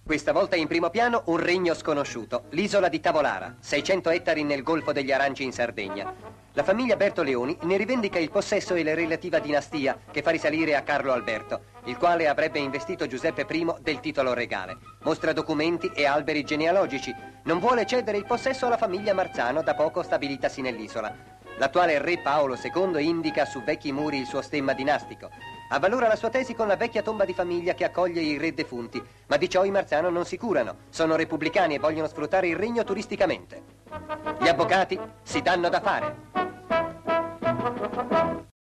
Questa volta in primo piano un regno sconosciuto, l'isola di Tavolara, 600 ettari nel Golfo degli Aranci in Sardegna. La famiglia Bertoleoni ne rivendica il possesso e la relativa dinastia, che fa risalire a Carlo Alberto, il quale avrebbe investito Giuseppe I del titolo regale. Mostra documenti e alberi genealogici. Non vuole cedere il possesso alla famiglia Marzano, da poco stabilitasi nell'isola. L'attuale re Paolo II indica su vecchi muri il suo stemma dinastico. Avvalora la sua tesi con la vecchia tomba di famiglia che accoglie i re defunti, ma di ciò i Marzano non si curano. Sono repubblicani e vogliono sfruttare il regno turisticamente. Gli avvocati si danno da fare.